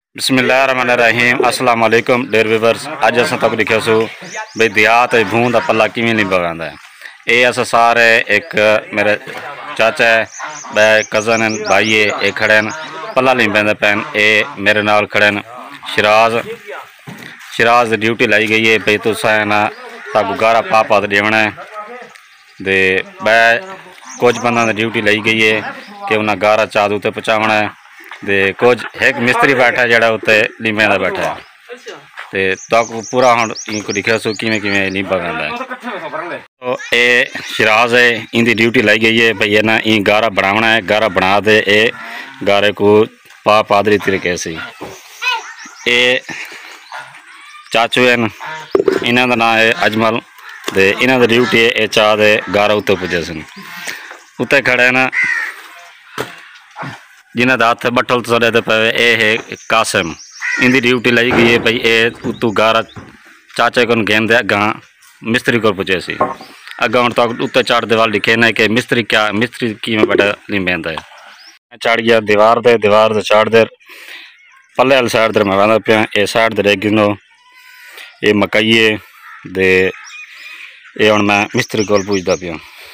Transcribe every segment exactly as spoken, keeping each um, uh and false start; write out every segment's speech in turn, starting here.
बिस्मिल्लाहिर्रहमानिर्रहीम अस्सलाम वालेकुम डेयर व्यूअर्स। अज अस तक लिखिया सो बई देहात भूं का पला किवें लिंबा है। ये अस सारे एक मेरे चाचा है, बै कज़न हैं, भाई है, ये खड़े हैं पला लिंबे पैन। ये मेरे नाल खड़े हैं शिराज शिराज ड्यूटी लाई गई है बई तुसा ना ताकू गारा पा पा देवना है। दे बै कुछ बंदा ड्यूटी लाई गई है कि उन्हें गारा चाद उत्ते पहुँचावना है। दे कुछ एक मिस्त्री बैठा है जड़ा उत्ते लिंबे का बैठा है। ते ताकू पूरा हम इनको दिखा सो किवें किवें लिंबा गांदा है। तो ये शिराज है, इनकी ड्यूटी लाई गई है भई ना इन गारा बनावना है। गारा बना दे ये गारे को पा पादरी तरीके से। ये चाचू हैं, इन्हों का नाम है अजमल। दे इन्हों की ड्यूटी है ये चाह दे गारा उत्ते पुजे सन। उत्ते खड़े हैं ना जिन्हों का हथ बट्ठल चले पे ये है कासिम। इनकी ड्यूटी लाई गई है भाई ये तू गारा चाचे को गेंद अगा मिस्त्री को पुजे सी। अगा हम तक उत्ते चढ़ दीवार लिखे ने कि मिस्त्री क्या मिस्त्री की में बेटा लिंबेंदा है। चढ़ गया दीवार दे दीवार से चढ़ दे पल्ले वाली साइड दे मैं वंदा पिया। ये साइड दे गिनो ये मकाइए दे ये हुण मैं मिस्त्री को पुछदा पिया।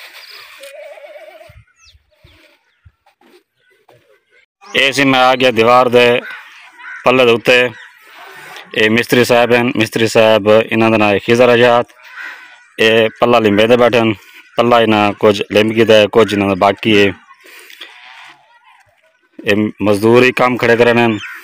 ये सी मैं आ गया दीवार दे पल्ले दे उत्ते। ये मिस्त्री साहब हैं, मिस्त्री साहब इन्हों का नाम है खिजर आजाद। ये पल्ला लिंबे दे बैठे पल्ला इन्हें कुछ लिंब गया है कुछ इन्होंने बाकी है। ये मजदूर ही काम खड़े करने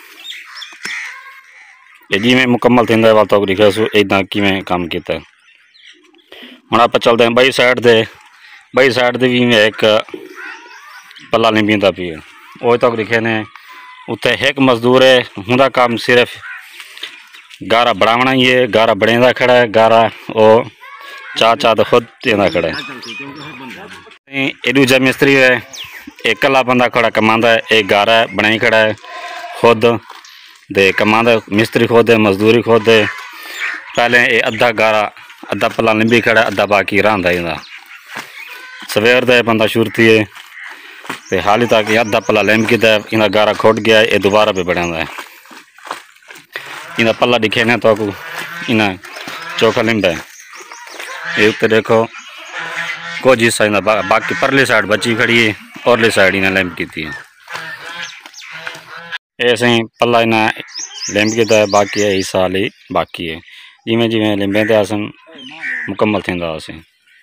ये जिमें मुकम्मल थी वाल तो लिखा सो इदा किमें काम किया। हम आप चलते हैं बई साइड दे बई साइड दे भी एक पल्ला लिंबींदा पी है वो तक लिखे ने। उत्ते एक मजदूर है उनका काम सिर्फ गारा बनावना ही है। गारा बनेदा खड़ा है गारा वो चाह चाह तो खुद देना खड़ा है। ये दूजा मिस्त्री है एक कला बंदा खड़ा कमांदा है। एक गारा बनाई खड़ा है खुद दे कमांदा मिस्त्री खुद है मजदूरी खुद है। पहले ये अद्धा गारा अद्धा पला लिंबी खड़ा अद्धा बाकी रहा इनका सवेर दे बंदा शुरती है। तो हाली तक अद्धा पला लिंब किया इनका गारा खुट गया ये दोबारा भी बना है। इनका पल्ला दिखे ने तो इन्हें चौखा लिंब है। ये उत्ते देखो कुछ हिस्सा इन्हें बा, बाकी परली साइड बची खड़ी है औरली साइड इन्हें लिंब की थी। ऐसे ही पल्ला इन्हें लिंब किया है बाकी है हिस्सा हाली बाकी है। जिमें जिमें लिंबे ते आसन मुकम्मल थी आसे।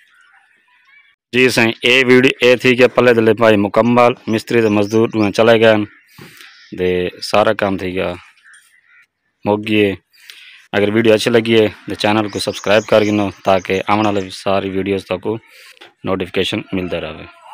जी सही ये वीडियो ये थी कि पल्ले दे भाई मुकम्मल मिस्त्री दे मजदूर चले गए दे सारा काम थी गया मुक गए। अगर वीडियो अच्छी लगी है तो चैनल को सब्सक्राइब कर गिनो ताकि आने वाले सारी वीडियोस तक नोटिफिकेशन मिलता रहे।